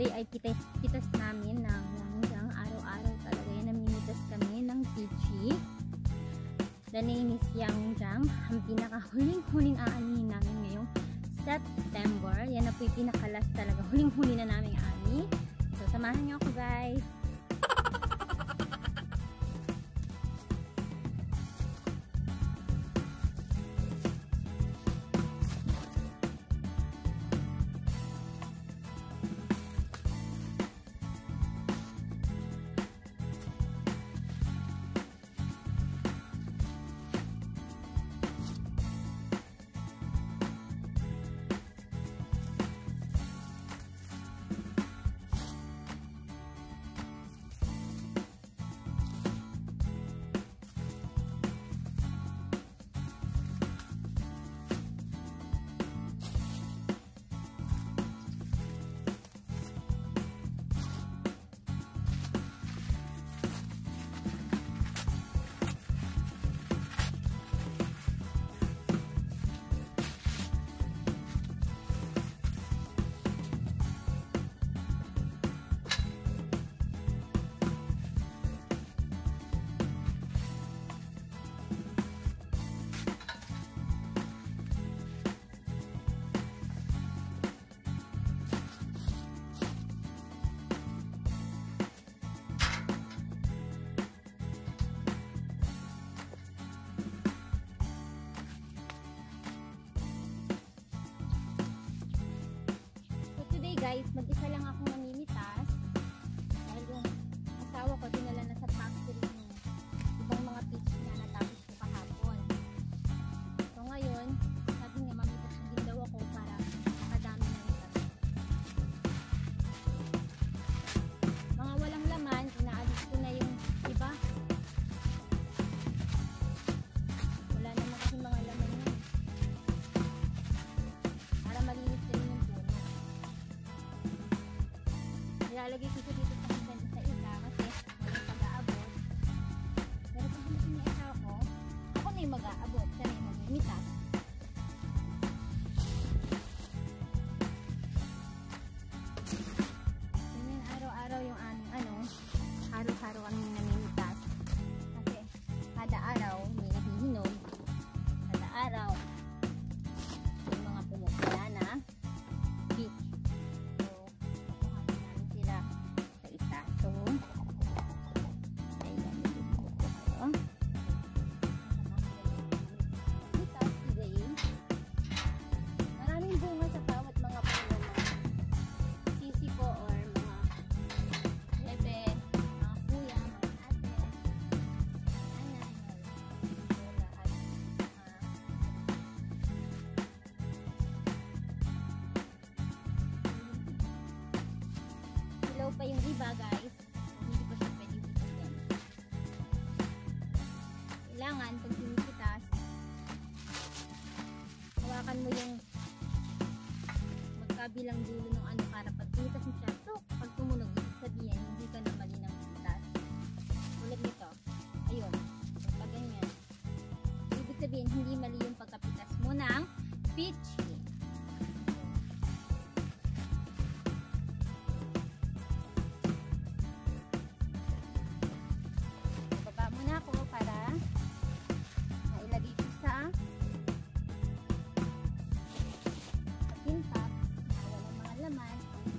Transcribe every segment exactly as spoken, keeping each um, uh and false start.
today ay pitas, pitas namin ng hanggang araw-araw talaga yan. Namimitas kami ng peachy. The name is Yang Jang. Ang pinakahuling-huling aanihin namin ngayong September. Yan na po yung pinakalas talaga. Huling-huli na namin ani. So, samahan niyo ako guys. Guys, mag-isa lang akong mamimitas dahil yung asawa ko dinala na sa factory ng ibang mga peach na natapos ko kahapon. So ngayon, sabi nga mamitas din daw ako para makadami na rin kami. Mga walang laman, inaalis ko na yung iba. Wala naman kasi mga laman yun. Para malinis din yung puno. Nilalagay ko siya dito sa hanggang sa isa kasi walang pag-aabot. Pero pag hindi niya isa ako, ako na yung mag-aabot. Siya na yung mag-imitas. Ganyan araw-araw yung aming ano, araw-araw kami namimitas. Kasi kada araw may nahihinog. Kada araw yung mga pumupula na peach. Pa yung iba guys, hindi ko siya pwedeng itasin. Kailangan pag pinipitas, hawakan mo yung magkabilang dulo ng ano para pag pinitas mo siya, so pag tumunog, sabihin hindi ka na mali ng pitas. Ulit nito, ayun, pag ganyan, ibig sabihin hindi mali yung pagkapitas mo ng peachy. Para mailagay ko sa tin top na walang mga laman.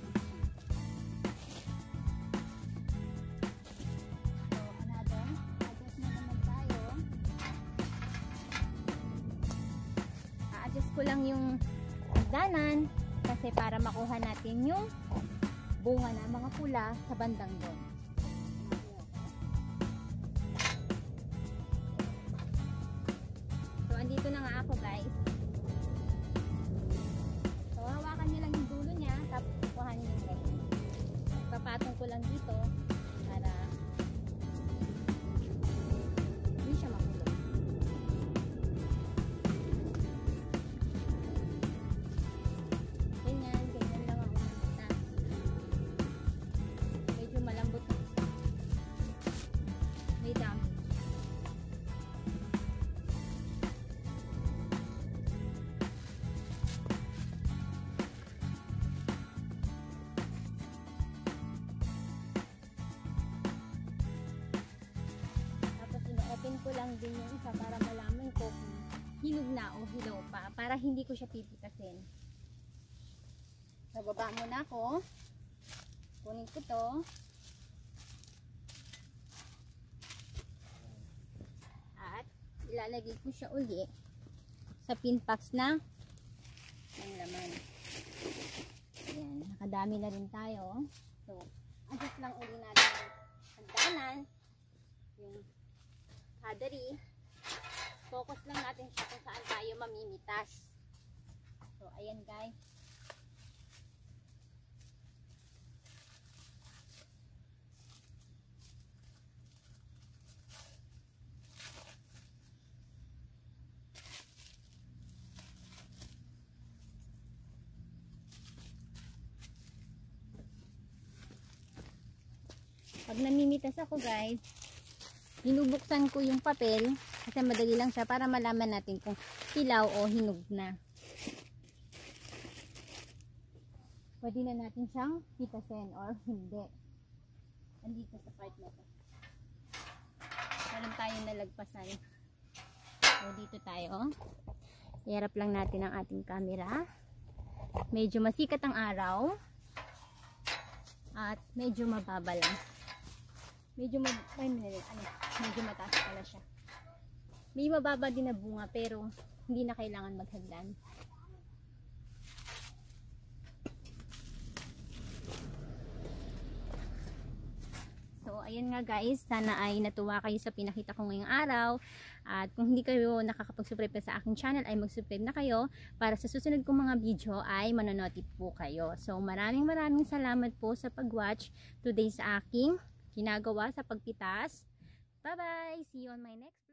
So, another, adjust na naman tayo. A-adjust ko lang yung hagdanan kasi para makuha natin yung bunga na mga pula sa bandang doon. Andito na nga ako guys. So hawakan nyo lang yung dulo niya tapos kukuhanin yung rest. Papatong ko lang dito para hindi siya makulog. Ganyan, ganyan lang ang umita. Medyo malambot na isa. May dami. lang din yung isa para malaman ko kung hinog na o hilaw pa. Para hindi ko siya pipitasin. So, baba muna ako. Kunin ko to. At ilalagay ko siya uli sa pinpacks na ng laman. Ayan, nakadami na rin tayo. So, adjust lang uli natin ang hagdanan, yung hadari. Focus lang natin siya kung saan tayo mamimitas. So, ayan guys. Pag namimitas ako guys, binubuksan ko yung papel kasi madali lang siya para malaman natin kung hilaw o hinog na. Pwede na natin siyang pitasin or hindi. Andito sa part na to. Meron tayong nalagpasan. So dito tayo. Iharap lang natin ang ating camera. Medyo masikat ang araw. At medyo mababa lang. Medyo, mag ay, ano, medyo mataas pala siya. May mababa din na bunga pero hindi na kailangan maghagdan. So, ayan nga guys. Sana ay natuwa kayo sa pinakita ko ngayong araw. At kung hindi kayo nakakapag-subscribe pa sa aking channel, ay mag-subscribe na kayo para sa susunod kong mga video ay manonotif po kayo. So, maraming maraming salamat po sa pag-watch today sa aking ginagawa sa pagpitas. Bye-bye! See you on my next